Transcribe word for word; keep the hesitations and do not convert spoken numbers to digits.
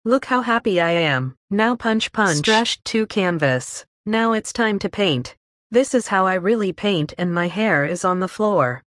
Look how happy I am. Now punch punch. Stretched to canvas. Now it's time to paint. This is how I really paint, and my hair is on the floor.